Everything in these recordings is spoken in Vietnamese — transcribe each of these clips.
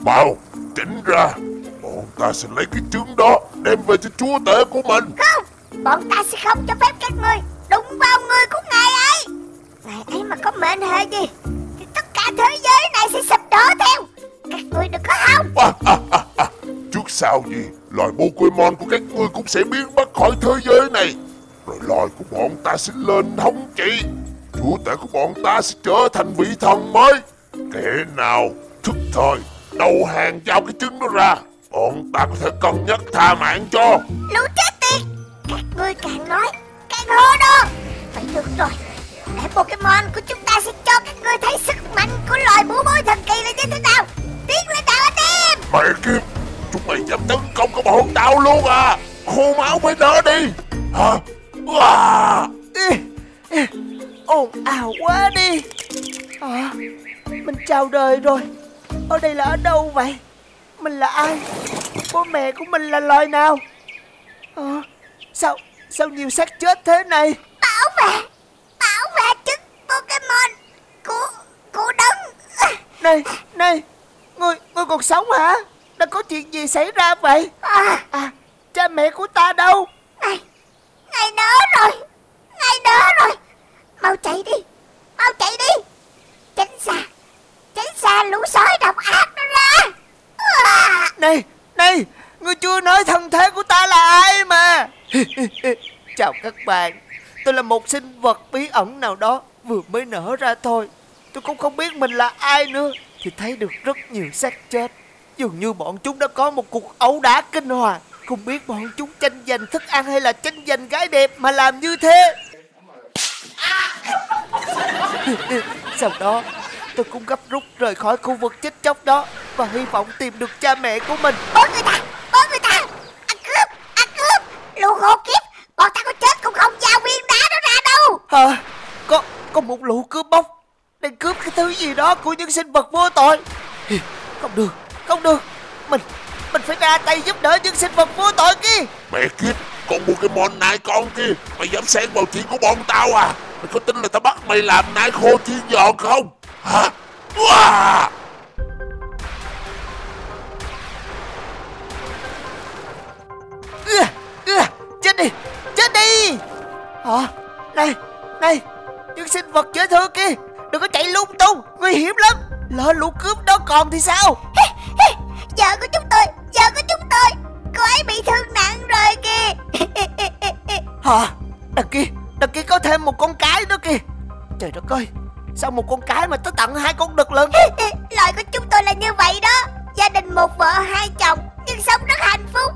Mau chỉnh ra, bọn ta sẽ lấy cái trứng đó đem về cho chúa tể của mình. Không, bọn ta sẽ không cho phép các ngươi đụng vào người của ngài ấy. Ngài ấy mà có mệnh hệ gì thì tất cả thế giới này sẽ sụp đổ theo. Các ngươi đừng có hòng. Trước sau gì loài Pokemon của các ngươi cũng sẽ biến mất khỏi thế giới này, rồi loài của bọn ta sẽ lên thống trị. Chúa tể của bọn ta sẽ trở thành vị thần mới. Kẻ nào thức thời đầu hàng giao cái trứng đó ra, bọn ta có thể cân nhắc tha mạng cho. Lũ chết tiệt, các ngươi càng nói càng hô đó. Vậy được rồi, để Pokemon của chúng ta sẽ cho các ngươi thấy sức mạnh của loài bướu bối thần kỳ là như thế nào. Tiến lên nào anh em. Mẹ kiếp, chúng mày dám tấn công cả bọn tao luôn à? Khô máu với nó đi hả? Ồn ào quá đi. Mình chào đời rồi. Ở đây là ở đâu vậy? Mình là ai? Bố mẹ của mình là loài nào? Sao nhiều xác chết thế này? Bảo vệ trứng Pokemon của đấng. Này, ngươi còn sống hả? Đã có chuyện gì xảy ra vậy? Cha mẹ của ta đâu? Ngài đỡ rồi. Mau chạy đi. Tránh xa lũ sói độc ác đó ra. Này, ngươi chưa nói thân thế của ta là ai mà. Chào các bạn, tôi là một sinh vật bí ẩn nào đó vừa mới nở ra thôi. Tôi cũng không biết mình là ai nữa, thì thấy được rất nhiều xác chết. Dường như bọn chúng đã có một cuộc ẩu đả kinh hoàng. Không biết bọn chúng tranh giành thức ăn hay là tranh giành gái đẹp mà làm như thế. Sau đó tôi cũng gấp rút rời khỏi khu vực chết chóc đó và hy vọng tìm được cha mẹ của mình. Bố người ta ăn cướp. Lũ khổ kiếp, bọn ta có chết cũng không giao viên đá đó ra đâu. Hả? Có một lũ cướp bóc đang cướp cái thứ gì đó của những sinh vật vô tội. Không được, mình phải ra tay giúp đỡ những sinh vật vô tội kia. Mẹ kiếp, con Pokemon nai con kia, mày dám xen vào chuyện của bọn tao à? Mày có tin là tao bắt mày làm nai khô chiên giòn không? Hả? Chết đi. Này, những sinh vật dễ thương kia, đừng có chạy lung tung, nguy hiểm lắm. Lỡ lũ cướp đó còn thì sao? Vợ của chúng tôi, cô ấy bị thương nặng rồi kìa. Hả? Đằng kia có thêm một con cái nữa kìa. Trời đất ơi, sao một con cái mà tới tận 2 con đực lận? Loài của chúng tôi là như vậy đó. Gia đình một vợ hai chồng nhưng sống rất hạnh phúc.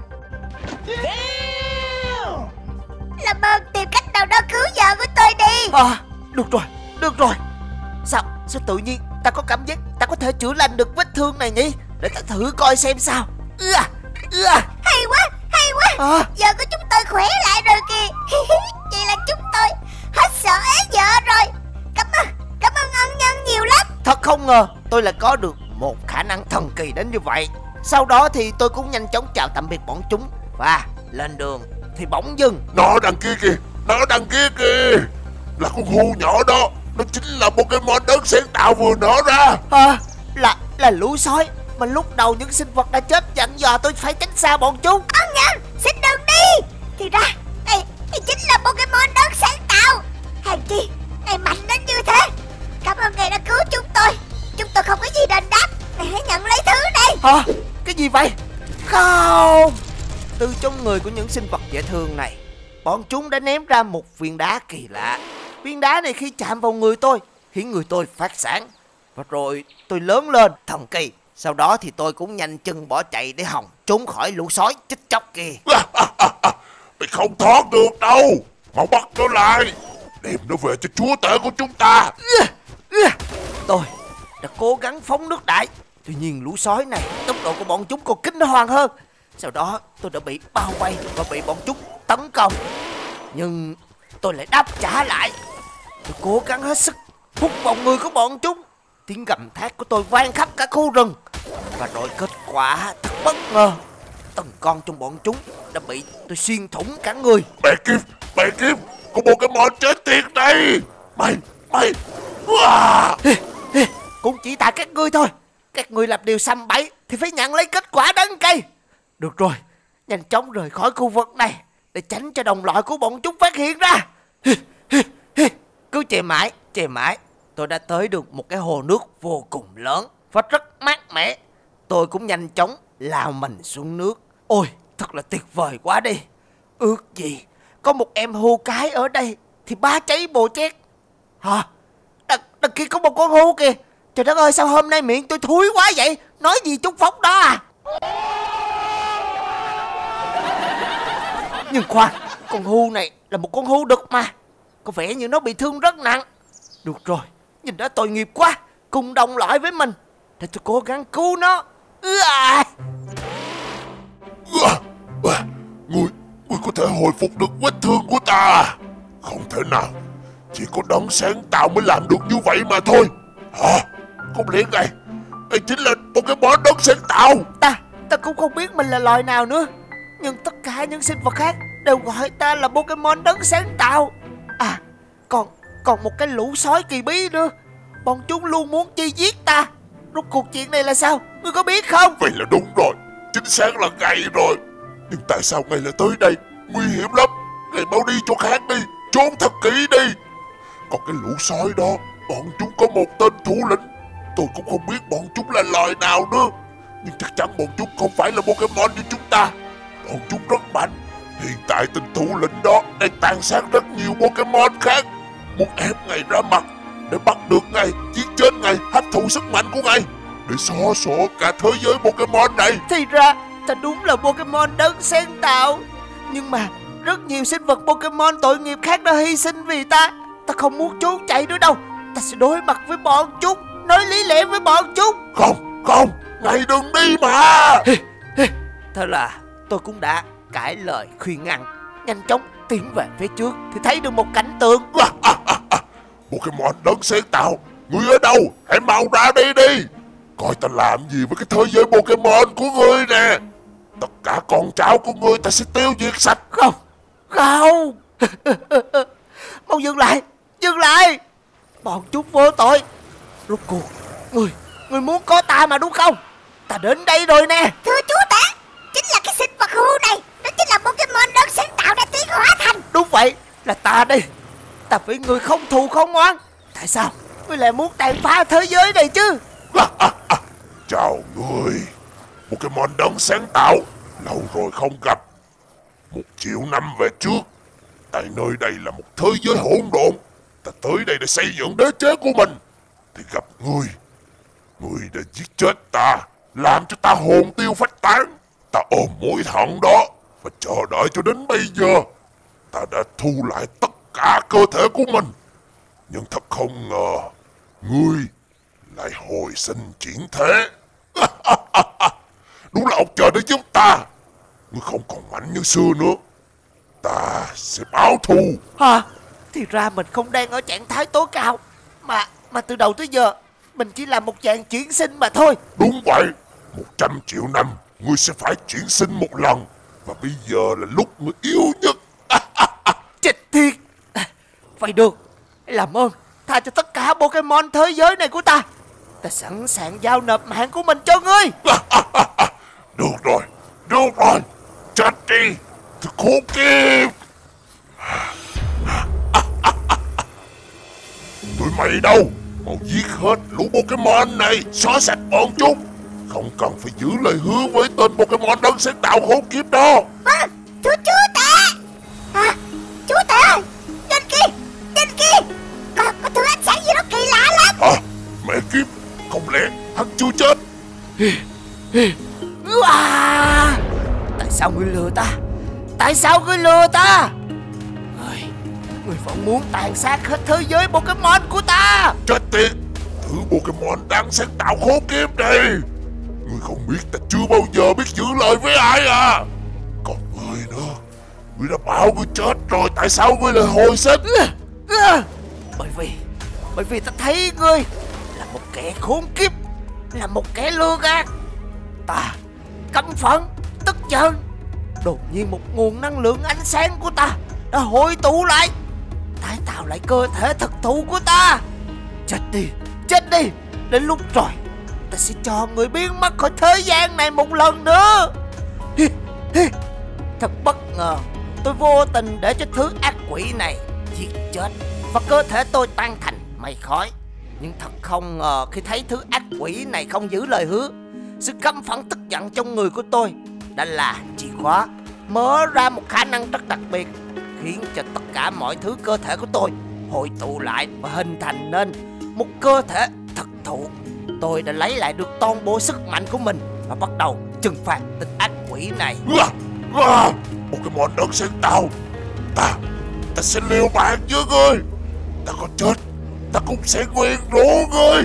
Làm ơn tìm cách nào đó cứu vợ của tôi đi. Được rồi. Sao tự nhiên ta có cảm giác ta có thể chữa lành được vết thương này nhỉ? Để ta thử coi xem sao. Hay quá. Vợ của chúng tôi khỏe lại rồi kìa. Vậy là chúng tôi hết sợ ế vợ rồi. Cảm ơn ân nhân nhiều lắm. Thật không ngờ tôi lại có được một khả năng thần kỳ đến như vậy. Sau đó thì tôi cũng nhanh chóng chào tạm biệt bọn chúng và lên đường. Thì bỗng dưng Nó đằng kia kìa, là con hươu nhỏ đó. Nó chính là Pokemon đấng sáng tạo vừa nở ra. Là lũ sói mà lúc đầu những sinh vật đã chết dặn dò tôi phải tránh xa bọn chúng. Ân nhân, xin đừng đi. Thì ra đây chính là Pokemon đấng sáng tạo. Hèn chi ngài mạnh đến như thế. Cảm ơn ngài đã cứu chúng tôi. Chúng tôi không có gì đền đáp. Ngài hãy nhận lấy thứ này. Cái gì vậy? Không. Từ trong người của những sinh vật dễ thương này, bọn chúng đã ném ra một viên đá kỳ lạ. Viên đá này khi chạm vào người tôi khiến người tôi phát sáng. Và rồi tôi lớn lên thần kỳ. Sau đó thì tôi cũng nhanh chân bỏ chạy để hòng trốn khỏi lũ sói chết chóc kia. Mày không thoát được đâu. Mau bắt nó lại, đem nó về cho chúa tể của chúng ta. Tôi đã cố gắng phóng nước đại. Tuy nhiên lũ sói này tốc độ của bọn chúng còn kinh hoàng hơn. Sau đó tôi đã bị bao vây và bị bọn chúng tấn công. Nhưng tôi lại đáp trả lại. Tôi cố gắng hết sức hút vào người của bọn chúng. Tiếng gầm thét của tôi vang khắp cả khu rừng. Và rồi kết quả thật bất ngờ. Từng con trong bọn chúng đã bị tôi xuyên thủng cả người. Mẹ kiếp, con Pokemon chết tiệt đây. Mày Cũng chỉ tại các ngươi thôi. Các ngươi làm điều săm bẫy thì phải nhận lấy kết quả đắng cay. Được rồi, nhanh chóng rời khỏi khu vực này để tránh cho đồng loại của bọn chúng phát hiện ra. Cứ chạy mãi, tôi đã tới được một cái hồ nước vô cùng lớn và rất mát mẻ. Tôi cũng nhanh chóng lao mình xuống nước. Ôi, thật là tuyệt vời quá đi. Ước gì có một em hươu cái ở đây thì bá cháy bồ chét. Hả? Đằng kia có một con hươu kìa. Trời đất ơi, sao hôm nay miệng tôi thúi quá vậy? Nói gì Trúc Phóng đó à? Nhưng khoan, con hươu này là một con hươu đực mà. Có vẻ như nó bị thương rất nặng. Được rồi, nhìn đã tội nghiệp quá. Cùng đồng loại với mình để tôi cố gắng cứu nó. Ngươi có thể hồi phục được vết thương của ta? Không thể nào. Chỉ có đấng sáng tạo mới làm được như vậy mà thôi. Hả? Không lẽ này chính là Pokemon đấng sáng tạo? Ta cũng không biết mình là loài nào nữa. Nhưng tất cả những sinh vật khác đều gọi ta là Pokemon đấng sáng tạo. À, còn một cái lũ sói kỳ bí nữa. Bọn chúng luôn muốn chi giết ta. Rốt cuộc chuyện này là sao? Ngươi có biết không? Vậy là đúng rồi. Chính xác là Ngày rồi. Nhưng tại sao Ngày lại tới đây? Nguy hiểm lắm. Ngày mau đi chỗ khác đi. Trốn thật kỹ đi. Còn cái lũ sói đó, bọn chúng có một tên thủ lĩnh. Tôi cũng không biết bọn chúng là loài nào nữa. Nhưng chắc chắn bọn chúng không phải là Pokemon như chúng ta. Bọn chúng rất mạnh. Hiện tại tên thủ lĩnh đó đang tàn sát rất nhiều Pokemon khác, muốn ép Ngày ra mặt để bắt được Ngày, giết chết Ngày, hấp thụ sức mạnh của Ngày để xóa sổ cả thế giới Pokemon này. Thì ra ta đúng là Pokemon đấng sáng tạo. Nhưng mà rất nhiều sinh vật Pokemon tội nghiệp khác đã hy sinh vì ta. Ta không muốn trốn chạy nữa đâu. Ta sẽ đối mặt với bọn chúng, nói lý lẽ với bọn chúng. Không, Ngày đừng đi mà. Thế là tôi cũng đã cãi lời khuyên ngăn, nhanh chóng tiến về phía trước thì thấy được một cảnh tượng. Pokemon đấng sáng tạo, ngươi ở đâu? Hãy mau ra đây đi. Coi ta làm gì với cái thế giới Pokemon của ngươi nè. Tất cả con cháu của ngươi ta sẽ tiêu diệt sạch. Không Mau dừng lại. Bọn chúng vô tội. Rốt cuộc Ngươi muốn có ta mà đúng không? Ta đến đây rồi nè. Thưa chú tể, chính là cái sinh vật hươu này. Đó chính là Pokemon đấng sáng tạo đã tiến hóa thành. Đúng vậy, là ta đây. Ta với ngươi không thù không oán. Tại sao ngươi lại muốn tàn phá thế giới này chứ? Chào ngươi, Pokemon đấng sáng tạo. Lâu rồi không gặp. 1 triệu năm về trước, tại nơi đây là một thế giới hỗn độn. Ta tới đây để xây dựng đế chế của mình thì gặp ngươi. Ngươi đã giết chết ta, làm cho ta hồn tiêu phách tán. Ta ôm mối hận đó và chờ đợi cho đến bây giờ. Ta đã thu lại tất cả cơ thể của mình. Nhưng thật không ngờ ngươi lại hồi sinh chuyển thế. Đúng là ông trời đã giúp ta. Ngươi không còn mạnh như xưa nữa. Ta sẽ báo thù. Hả? Thì ra mình không đang ở trạng thái tối cao, Mà từ đầu tới giờ mình chỉ là một dạng chuyển sinh mà thôi. Đúng vậy. 100 triệu năm ngươi sẽ phải chuyển sinh một lần. Và bây giờ là lúc ngươi yếu nhất. Chết thiệt. Vậy được, làm ơn tha cho tất cả Pokemon thế giới này của ta. Ta sẵn sàng giao nộp mạng của mình cho ngươi. Được rồi. Chết đi, thứ khốn kiếp. Tụi mày đâu? Mau giết hết lũ Pokemon này, xóa sạch bọn chúng. Không cần phải giữ lời hứa với tên Pokemon đấng sáng tạo khốn kiếp đó. Chú tể. Chú tể ơi, trên kia có thứ ánh sáng gì đó kỳ lạ lắm. Hả? Mẹ kiếp, không lẽ hắn chưa chết? Tại sao ngươi lừa ta? Ngươi vẫn muốn tàn sát hết thế giới Pokemon của ta. Chết tiệt, thứ Pokemon đang sáng tạo khốn kiếp này. Ngươi không biết ta chưa bao giờ biết giữ lời với ai à? Còn ngươi nữa, ngươi đã bảo ngươi chết rồi, tại sao ngươi lại hồi sinh? Bởi vì ta thấy ngươi là một kẻ khốn kiếp, là một kẻ lừa gạt. Ta căm phẫn, tức giận. Đột nhiên một nguồn năng lượng ánh sáng của ta đã hội tụ lại, tái tạo lại cơ thể thực thụ của ta. Chết đi, đến lúc rồi ta sẽ cho người biến mất khỏi thế gian này một lần nữa. Thật bất ngờ, tôi vô tình để cho thứ ác quỷ này giết chết và cơ thể tôi tan thành mây khói. Nhưng thật không ngờ khi thấy thứ ác quỷ này không giữ lời hứa, sự căm phẫn tức giận trong người của tôi đã là chìa khóa mở ra một khả năng rất đặc biệt, khiến cho tất cả mọi thứ cơ thể của tôi hội tụ lại và hình thành nên một cơ thể thực thụ. Tôi đã lấy lại được toàn bộ sức mạnh của mình và bắt đầu trừng phạt tên ác quỷ này. Pokemon đấng sáng tạo, ta sẽ liều mạng với ngươi. Ta có chết, ta cũng sẽ nguyền rủa ngươi.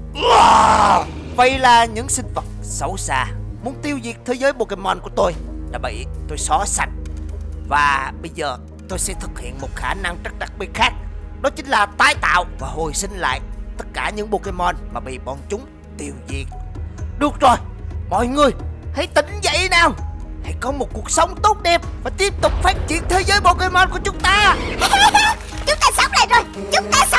Vậy là những sinh vật xấu xa muốn tiêu diệt thế giới Pokemon của tôi đã bị tôi xóa sạch. Và bây giờ tôi sẽ thực hiện một khả năng rất đặc biệt khác, đó chính là tái tạo và hồi sinh lại tất cả những Pokemon mà bị bọn chúng tiêu diệt. Được rồi, mọi người hãy tỉnh dậy nào, hãy có một cuộc sống tốt đẹp và tiếp tục phát triển thế giới Pokemon của chúng ta. Chúng ta sống lại rồi, chúng ta sống